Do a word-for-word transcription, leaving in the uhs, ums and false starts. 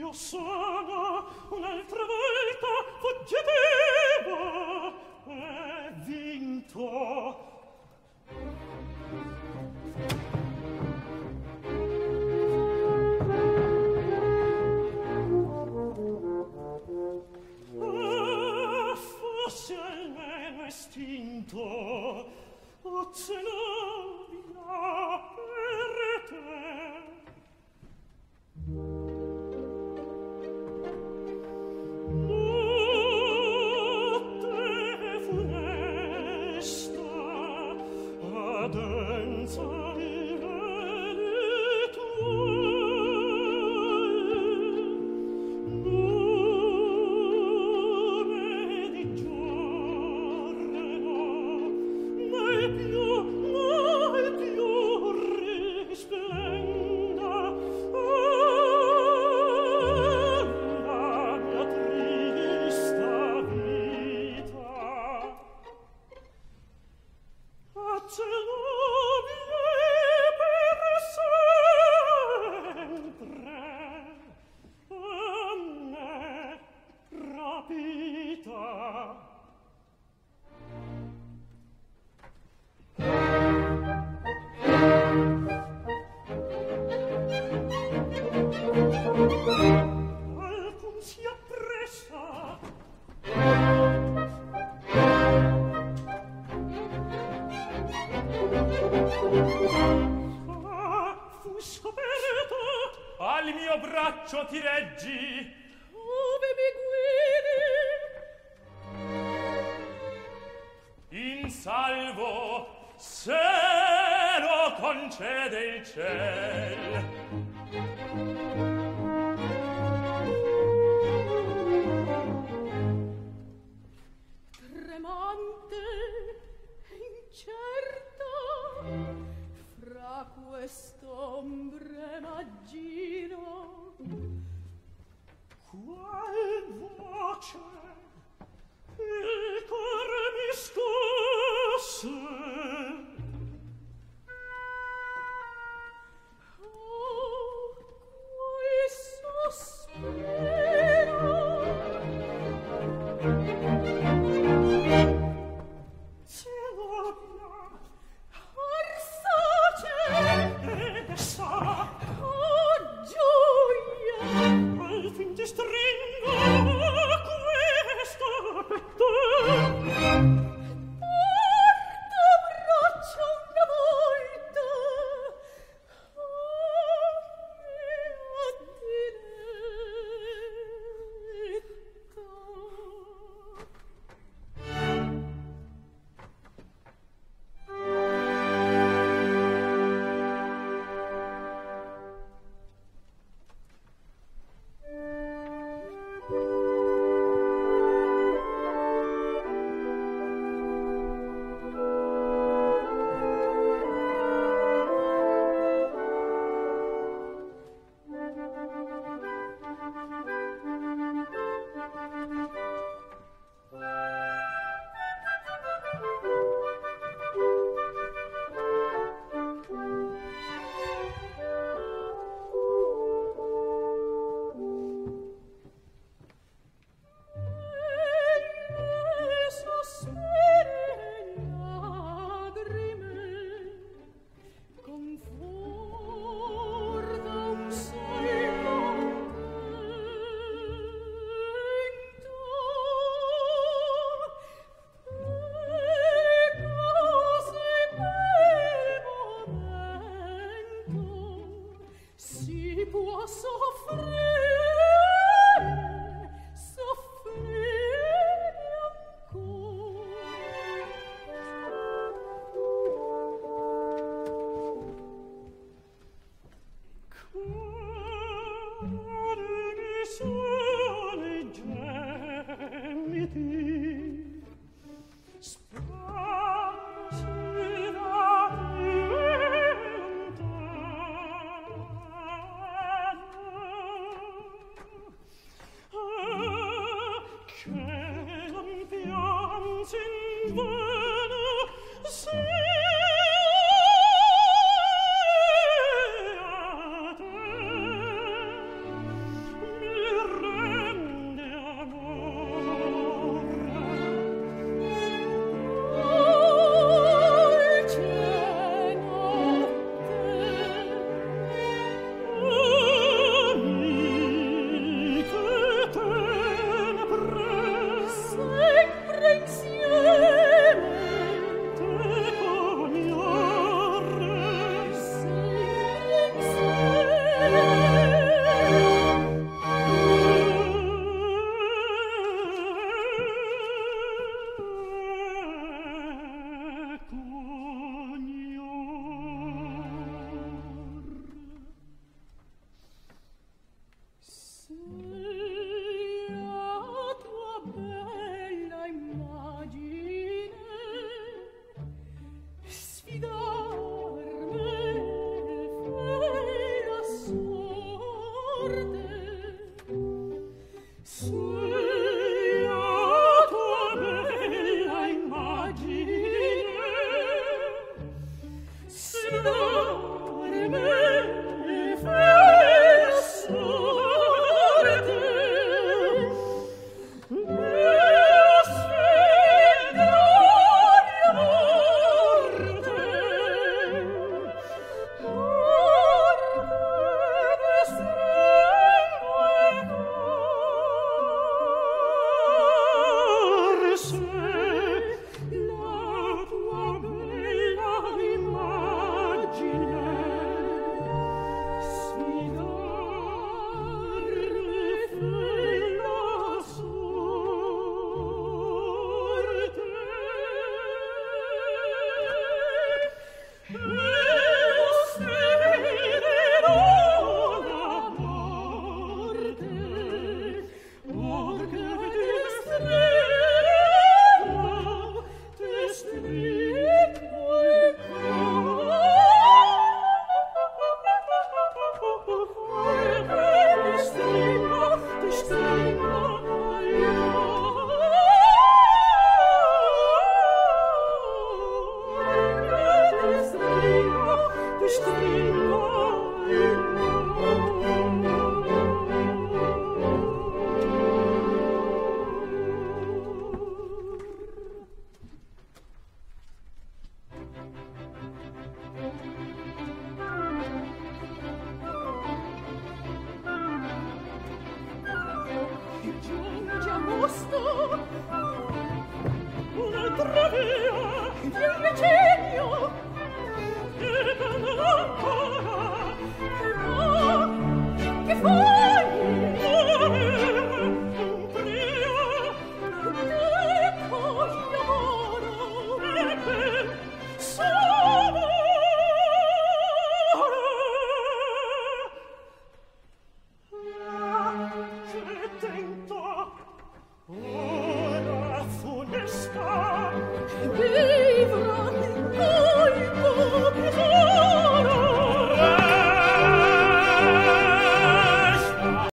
io sono un'altra volta fuggitivo e vinto. Ah, fossi almeno estinto, o Zenobia per te. Notte funesta, adenza i veli tuoi, nube di giorno, mai più, mai più risplenda. La mia trista vita a Zenobia per sempre a me rapita. Alcun si appressa. Ah, fu scoperto. Al mio braccio ti reggi. Ove mi guidi? In salvo, se lo concede il ciel. Tremante e incerta fra quest'ombre maggino, qual voce il cuore mi scosse. Oh, quel sospiro. Zenobia, orsace, ed sa, oh gioia, al fin ti stringo questo petto. Porta braccio una volta a mia diletta. posto un'altra via di un decennio e per la